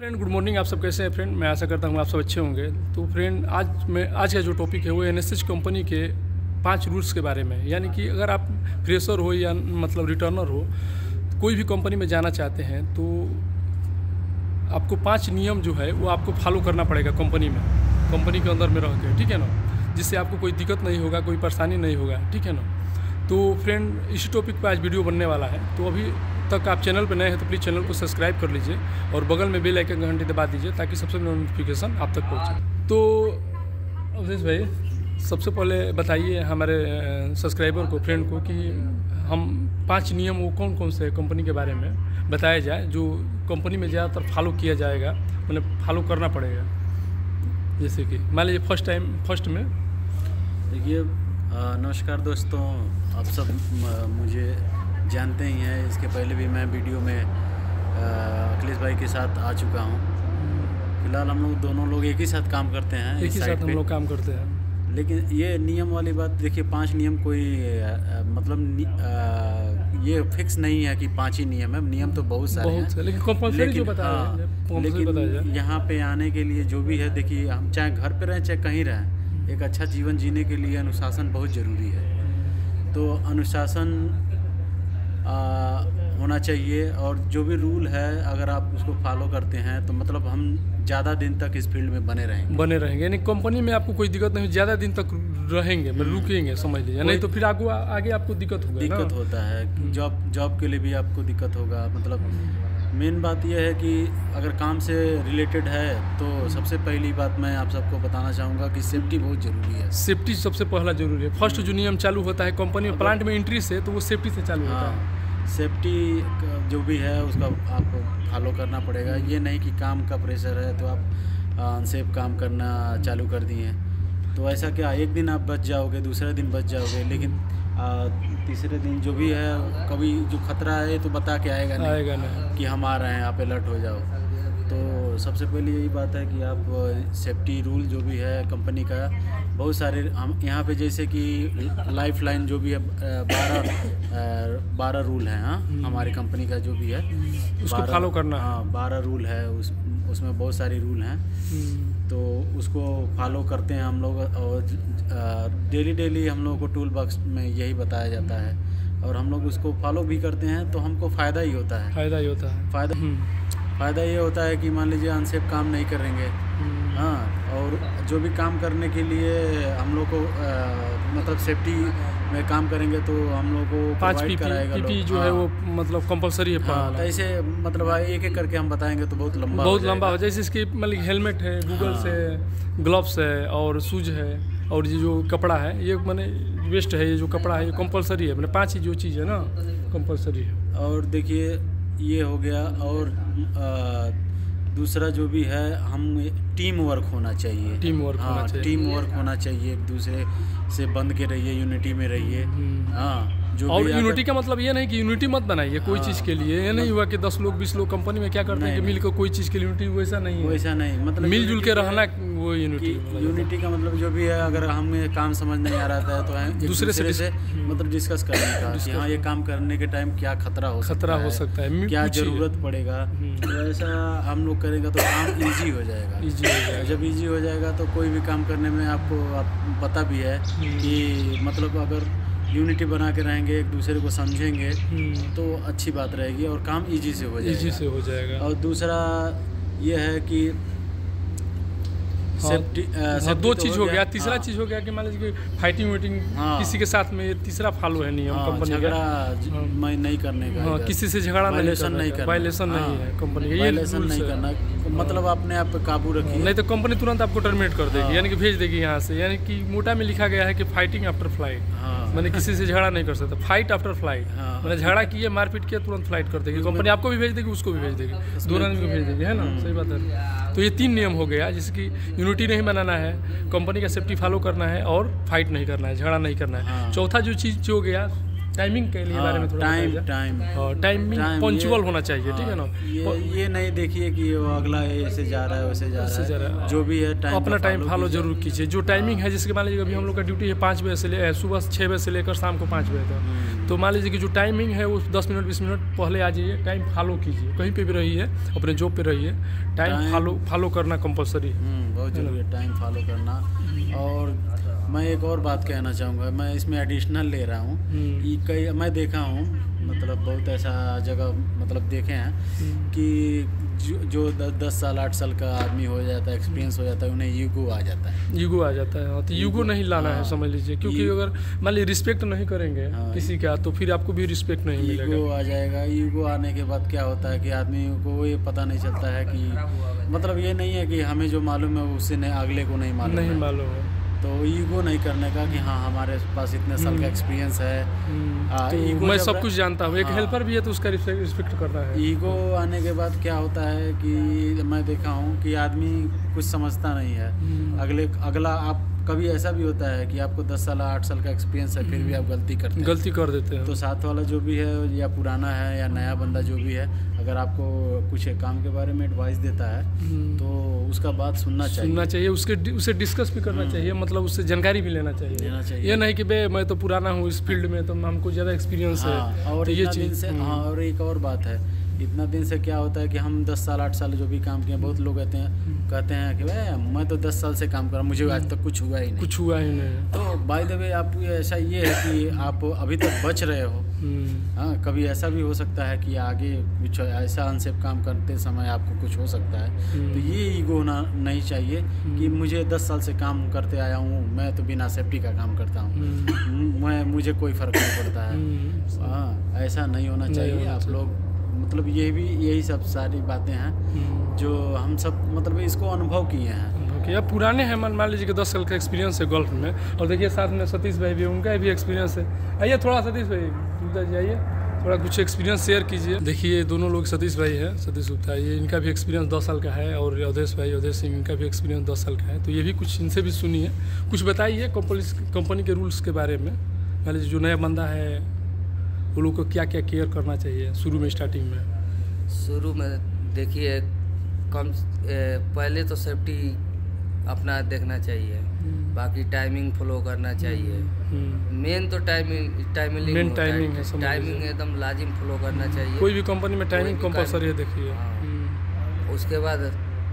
Friend good morning. आप सब कैसे हैं फ्रेंड? मैं आशा करता हूँ आप सब अच्छे होंगे। तो फ्रेंड आज का जो टॉपिक है वो एनएसएच कंपनी के 5 रूल्स के बारे में। यानी कि अगर आप फ्रेशर हो या मतलब रिटर्नर हो, कोई भी कंपनी में जाना चाहते हैं तो आपको 5 नियम जो है वो आपको फॉलो करना पड़ेगा कंपनी के अंदर में रह के, ठीक है ना, जिससे आपको कोई दिक्कत नहीं होगा, कोई परेशानी नहीं होगा, ठीक है ना। तो फ्रेंड इसी टॉपिक पर आज वीडियो बनने वाला है। तो अभी तक आप चैनल पर नए हैं तो प्लीज़ चैनल को सब्सक्राइब कर लीजिए और बगल में बेल आइकन घंटी दबा दीजिए ताकि सबसे पहले नोटिफिकेशन आप तक पहुंचे। तो अवधेश भाई, सबसे पहले बताइए हमारे सब्सक्राइबर को, फ्रेंड को, कि हम 5 नियम वो कौन कौन से कंपनी के बारे में बताया जाए जो कंपनी में ज़्यादातर फॉलो किया जाएगा, मतलब फॉलो करना पड़ेगा। जैसे कि मान लीजिए फर्स्ट में देखिए, नमस्कार दोस्तों, आप सब मुझे जानते ही हैं। इसके पहले भी मैं वीडियो में अखिलेश भाई के साथ आ चुका हूं। फिलहाल हम लोग दोनों लोग एक ही साथ काम करते हैं, एक ही साथ हम लोग काम करते हैं। लेकिन ये नियम वाली बात देखिए, 5 नियम कोई ये फिक्स नहीं है कि 5 ही नियम है। नियम तो बहुत सारे हैं, लेकिन कंपलसरी जो बताया लेकिन यहाँ पे आने के लिए जो भी है, देखिए हम चाहे घर पे रहें चाहे कहीं रहें, एक अच्छा जीवन जीने के लिए अनुशासन बहुत ज़रूरी है। तो अनुशासन होना चाहिए, और जो भी रूल है अगर आप उसको फॉलो करते हैं तो मतलब हम ज़्यादा दिन तक इस फील्ड में बने रहेंगे। यानी कंपनी में आपको कोई दिक्कत नहीं, ज़्यादा दिन तक रहेंगे, मतलब रुकेंगे, समझ लीजिए। नहीं तो फिर आगे आपको दिक्कत होता है। जॉब के लिए भी आपको दिक्कत होगा। मतलब मेन बात यह है कि अगर काम से रिलेटेड है तो सबसे पहली बात मैं आप सबको बताना चाहूँगा कि सेफ्टी बहुत ज़रूरी है। सेफ्टी सबसे पहला जरूरी है। फर्स्ट जो नियम चालू होता है कंपनी में, प्लांट में एंट्री से, तो वो सेफ्टी से चालू होता है। सेफ्टी जो भी है उसका आपको फॉलो करना पड़ेगा। ये नहीं कि काम का प्रेशर है तो आप अनसेफ काम करना चालू कर दिए, तो ऐसा क्या, एक दिन आप बच जाओगे, दूसरे दिन बच जाओगे, लेकिन तीसरे दिन जो भी है, कभी जो खतरा है तो बता के आएगा नहीं कि हम आ रहे हैं, आप अलर्ट हो जाओ। तो सबसे पहले यही बात है कि आप सेफ्टी रूल जो भी है कंपनी का, बहुत सारे हम यहाँ पे जैसे कि लाइफ लाइन जो भी है 12 रूल हैं। हाँ, हमारी कंपनी का जो भी है उसको फॉलो करना। हाँ, 12 रूल है, उसमें बहुत सारे रूल हैं, तो उसको फॉलो करते हैं हम लोग। और डेली हम लोगों को टूल बॉक्स में यही बताया जाता है, और हम लोग उसको फॉलो भी करते हैं तो हमको फ़ायदा ही होता है। फ़ायदा ये होता है कि मान लीजिए अनसेफ काम नहीं करेंगे। हाँ, और जो भी काम करने के लिए हम लोग को मतलब सेफ्टी में काम करेंगे तो हम लोग को 5 पीपी जो है वो मतलब कंपलसरी है। तो ऐसे मतलब एक करके हम बताएंगे तो बहुत लंबा हो। जैसे इसकी मतलब हेलमेट है, गूगल से, ग्लव्स है और शूज है, और ये जो कपड़ा है ये मैंने वेस्ट है, ये जो कपड़ा है ये कंपलसरी है। मैंने 5 ही जो चीज़ है ना कंपलसरी है। और देखिए ये हो गया। और दूसरा जो भी है, हम टीम वर्क होना चाहिए। टीम वर्क होना चाहिए, एक दूसरे से बंध के रहिए, यूनिटी में रहिए। हाँ, और यूनिटी का मतलब ये नहीं कि यूनिटी मत बनाइए कोई चीज़ के लिए। ये नहीं हुआ कि 10 लोग 20 लोग कंपनी में क्या करते हैं कि मिलकर कोई चीज़ के लिए यूनिटी, वैसा नहीं, मतलब मिलजुल के रहना वो यूनिटी का मतलब जो भी है, अगर हमें काम समझ नहीं आ रहा था तो दूसरे से मतलब डिस्कस करने का कि हाँ, ये काम करने के टाइम क्या खतरा हो सकता है, क्या ज़रूरत पड़ेगा। तो ऐसा हम लोग करेंगे तो काम ईजी हो जाएगा। जब ईजी हो जाएगा तो कोई भी काम करने में आपको पता भी है कि मतलब अगर यूनिटी बना के रहेंगे, एक दूसरे को समझेंगे तो अच्छी बात रहेगी और काम इजी से हो जाएगा। और दूसरा ये है कि सेफ्टी 2 चीज़ हो गया। तीसरा चीज़ हो गया कि मान लीजिए फाइटिंग किसी के साथ में, ये तीसरा फॉलो है नियम कंपनी का। झगड़ा नहीं करने का, किसी से झगड़ा वायलेशन नहीं है कंपनी का, वायलेशन नहीं करना, मतलब अपने आप पे काबू रखिए, नहीं तो कंपनी तुरंत आपको टर्मिनेट कर देगी, यानी कि भेज देगी यहाँ से। यानी कि मोटा में लिखा गया है कि फाइटिंग आफ्टर फ्लाइट, मैंने किसी से झगड़ा नहीं कर सकता, फाइट आफ्टर फ्लाइट। मैंने झगड़ा किया, मारपीट किया, तुरंत फ्लाइट कर देगी कंपनी, आपको भी भेज देगी, उसको भी भेज देगी, दोनों आदमी को भेज देगी, है ना। सही बात है। तो ये 3 नियम हो गया, जैसे कि यूनिटी नहीं बनाना है, कंपनी का सेफ्टी फॉलो करना है, और फाइट नहीं करना है, झगड़ा नहीं करना है। चौथा जो चीज़ हो गया टाइमिंग के लिए बारे में थोड़ा टाइमिंग पंक्चुअल होना चाहिए, ठीक है ना। ये नहीं देखिए कि वो अगला ऐसे जा रहा है वैसे जा रहा है, जो भी है टाइम अपना टाइम फॉलो जरूर कीजिए। जो टाइमिंग है, जैसे मान लीजिए अभी हम लोग का ड्यूटी है 5 बजे से सुबह 6 बजे से लेकर शाम को 5 बजे तक, तो मान लीजिए कि जो टाइमिंग है वो 10 मिनट 20 मिनट पहले आ जाइए, टाइम फॉलो कीजिए। कहीं पे भी रहिए, अपने जॉब पे रहिए, टाइम फॉलो करना कंपलसरी है, बहुत जरूरी है टाइम फॉलो करना। और मैं एक और बात कहना चाहूँगा, मैं इसमें एडिशनल ले रहा हूँ कि कई मैं देखा हूँ, मतलब बहुत ऐसा जगह मतलब देखे हैं कि जो 10 साल 8 साल का आदमी हो जाता है, एक्सपीरियंस हो जाता है, उन्हें ईगो आ जाता है। ईगो आ जाता है, तो ईगो नहीं लाना है, समझ लीजिए। क्योंकि अगर मान लीजिए रिस्पेक्ट नहीं करेंगे किसी का, तो फिर आपको भी रिस्पेक्ट नहीं मिलेगा। ईगो आ जाएगा। ईगो आने के बाद क्या होता है कि आदमी को ये पता नहीं चलता है कि मतलब ये नहीं है कि हमें जो मालूम है उससे अगले को नहीं मालूम है। तो ईगो नहीं करने का कि हाँ हमारे पास इतने साल का एक्सपीरियंस है, तो मैं सब कुछ जानता हूँ। एक हेल्पर भी है तो उसका रिस्पेक्ट करना है। ईगो आने के बाद क्या होता है कि मैं देखा हूँ कि आदमी कुछ समझता नहीं है। अगला आप कभी ऐसा भी होता है कि आपको 10 साल 8 साल का एक्सपीरियंस है, फिर भी आप गलती कर देते हैं। तो साथ वाला जो भी है, या पुराना है या नया बंदा जो भी है, अगर आपको कुछ काम के बारे में एडवाइस देता है तो उसका बात सुनना चाहिए, उससे डिस्कस भी करना चाहिए, मतलब उससे जानकारी भी लेना चाहिए। ये नहीं कि बे मैं तो पुराना हूँ इस फील्ड में, तो हमको ज़्यादा एक्सपीरियंस है। और ये चीज़ और एक और बात है, इतना दिन से क्या होता है कि हम 10 साल 8 साल जो भी काम किए, बहुत लोग कहते हैं कि भाई मैं तो 10 साल से काम कर रहा हूँ, मुझे आज तक कुछ हुआ ही नहीं। तो बाय द वे आप ऐसा ये है कि आप अभी तक बच रहे हो। हाँ, कभी ऐसा भी हो सकता है कि आगे कुछ ऐसा अनसेफ काम करते समय आपको कुछ हो सकता है। तो ये ईगो होना नहीं चाहिए कि मुझे 10 साल से काम करते आया हूँ, मैं तो बिना सेफ्टी का काम करता हूँ, मुझे कोई फ़र्क नहीं पड़ता है। हाँ, ऐसा नहीं होना चाहिए। आप लोग मतलब यही सब सारी बातें हैं जो हम सब मतलब इसको अनुभव किए हैं। या पुराने हैं, मान लीजिए कि 10 साल का एक्सपीरियंस है गल्फ में। और देखिए साथ में सतीश भाई भी, उनका भी एक्सपीरियंस है। आइए थोड़ा सतीश भाई गुप्ता जी आइए, थोड़ा कुछ एक्सपीरियंस शेयर कीजिए। देखिए दोनों लोग, सतीश भाई है, सतीश गुप्ता, ये इनका भी एक्सपीरियंस 10 साल का है, और अवधेश सिंह, इनका भी एक्सपीरियंस 10 साल का है। तो ये भी कुछ इनसे भी सुनिए, कुछ बताइए कंपनी के रूल्स के बारे में। मान लीजिए जो नया बंदा है वो लोग को क्या क्या केयर करना चाहिए शुरू में, स्टार्टिंग में? शुरू में देखिए पहले तो सेफ्टी अपना देखना चाहिए, बाकी टाइमिंग फॉलो करना चाहिए। मेन तो टाइमिंग है, टाइमिंग एकदम लाजिम फॉलो करना चाहिए। कोई भी कंपनी में टाइमिंग कंपलसरी है, देखिए। उसके बाद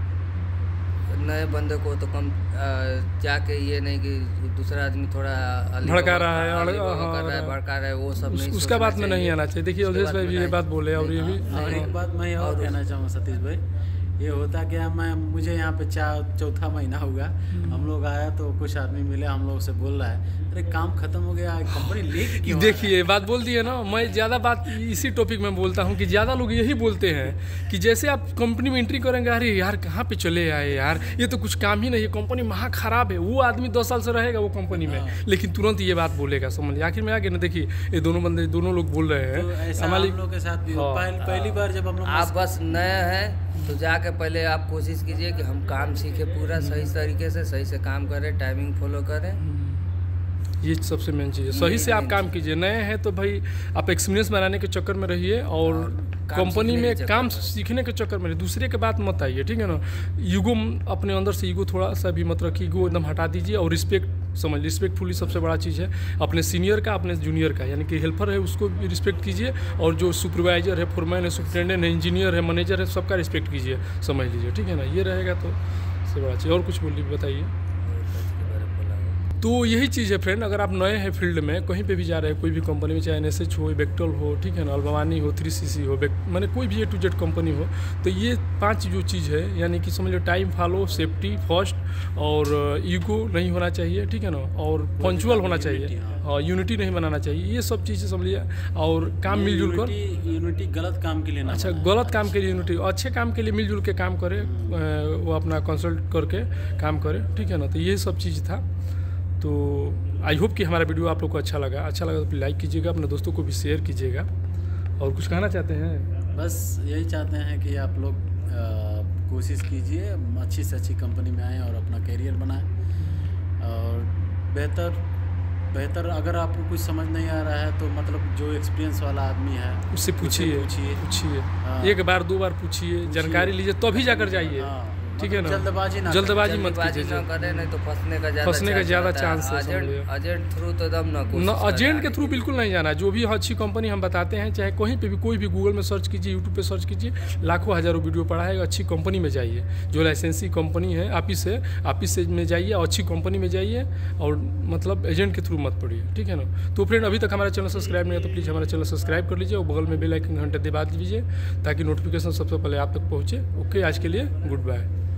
नए बंदे को तो जाके ये नहीं कि दूसरा आदमी थोड़ा भड़का रहा है, वो सब नहीं, उसका बात में नहीं आना चाहिए। देखिए अवधेश भाई भी ये बात बोले, और ये भी एक बात मैं और कहना चाहूँगा सतीश भाई, ये होता क्या, मुझे यहाँ पे चौथा महीना हुआ, हम लोग आया तो कुछ आदमी मिले, हम लोग से बोल रहा है अरे काम खत्म हो गया, कंपनी लेके क्यों? देखिए बात बोल दी है ना। मैं ज़्यादा बात इसी टॉपिक में बोलता हूँ कि ज़्यादा लोग यही बोलते हैं कि जैसे आप कंपनी में एंट्री करेंगे, अरे यार कहाँ पे चले आए यार, ये तो कुछ काम ही नहीं है, कंपनी महा खराब है। वो आदमी 10 साल से रहेगा वो कंपनी में, लेकिन तुरंत ये बात बोलेगा, समझ लिया। आखिर में आगे ना देखिए ये दोनों लोग बोल रहे हैं। हमारे लोग के साथ भी पहली बार जब हम लोग, आप बस नए हैं तो जाके पहले आप कोशिश कीजिए कि हम काम सीखे, पूरा सही तरीके से सही से काम करें, टाइमिंग फॉलो करें। ये सबसे मेन चीज़ है। सही से आप काम कीजिए। नए हैं तो भाई आप एक्सपीरियंस बनाने के चक्कर में रहिए, और कंपनी में काम सीखने के चक्कर में दूसरे के बात मत आइए, ठीक है ना। ईगो अपने अंदर से ईगो थोड़ा सा भी मत रखिए, ईगो एकदम हटा दीजिए। और रिस्पेक्टफुली सबसे बड़ा चीज़ है, अपने सीनियर का, अपने जूनियर का, यानी कि हेल्पर है उसको भी रिस्पेक्ट कीजिए, और जो सुपरवाइजर है, फोरमैन है, सुपरिटेंडेंट है, इंजीनियर है, मैनेजर है, सबका रिस्पेक्ट कीजिए, समझ लीजिए, ठीक है ना। ये रहेगा तो सबसे बड़ा चीज़। और कुछ बोलिए, बताइए। तो यही चीज़ है फ्रेंड, अगर आप नए हैं फील्ड में, कहीं पे भी जा रहे हैं, कोई भी कंपनी में, चाहे NSH हो, बेक्टल हो, ठीक है ना, अल्बानी हो, 3CC हो, मैंने कोई भी A to Z कंपनी हो, तो ये 5 जो चीज़ है, यानी कि समझ लो टाइम फॉलो, सेफ्टी फर्स्ट, और ईगो नहीं होना चाहिए, ठीक है ना, और पंक्चुअल होना चाहिए, और यूनिटी नहीं बनाना चाहिए। ये सब चीज़ें समझिए, और काम मिलजुल कर, यूनिटी गलत काम के लिए ना, अच्छा गलत काम के लिए यूनिटी, अच्छे काम के लिए मिलजुल के काम करें, वो अपना कंसल्ट करके काम करें, ठीक है ना। तो ये सब चीज़ था। तो आई होप कि हमारा वीडियो आप लोग को अच्छा लगा तो लाइक कीजिएगा, अपने दोस्तों को भी शेयर कीजिएगा। और कुछ कहना चाहते हैं? बस यही चाहते हैं कि आप लोग कोशिश कीजिए, अच्छी से अच्छी कंपनी में आएँ और अपना करियर बनाएं, और बेहतर बेहतर, अगर आपको कुछ समझ नहीं आ रहा है तो मतलब जो एक्सपीरियंस वाला आदमी है उससे पूछिए, एक बार 2 बार पूछिए, जानकारी लीजिए तभी जाकर जाइए। ठीक है ना, जल्दबाजी मत कीजिए, नहीं तो फंसने का ज़्यादा चांस है। एजेंट थ्रू तो एकदम ना, एजेंट के थ्रू बिल्कुल नहीं जाना। जो भी अच्छी कंपनी हम बताते हैं, चाहे कहीं पे भी, कोई भी गूगल में सर्च कीजिए, यूट्यूब पे सर्च कीजिए, लाखों हज़ारों वीडियो पड़ा है। अच्छी कंपनी में जाइए, जो लाइसेंसी कंपनी है, ऑफिस से में जाइए, अच्छी कंपनी में जाइए, और मतलब एजेंट के थ्रू मत पड़िए। ठीक है ना। तो फ्रेंड, अभी तक हमारा चैनल सब्सक्राइब नहीं है तो प्लीज़ हमारा चैनल सब्सक्राइब कर लीजिए और बगल में बेल आइकन घंटे दबा दीजिए ताकि नोटिफिकेशन सबसे पहले आप तक पहुँचे। ओके, आज के लिए गुड बाय।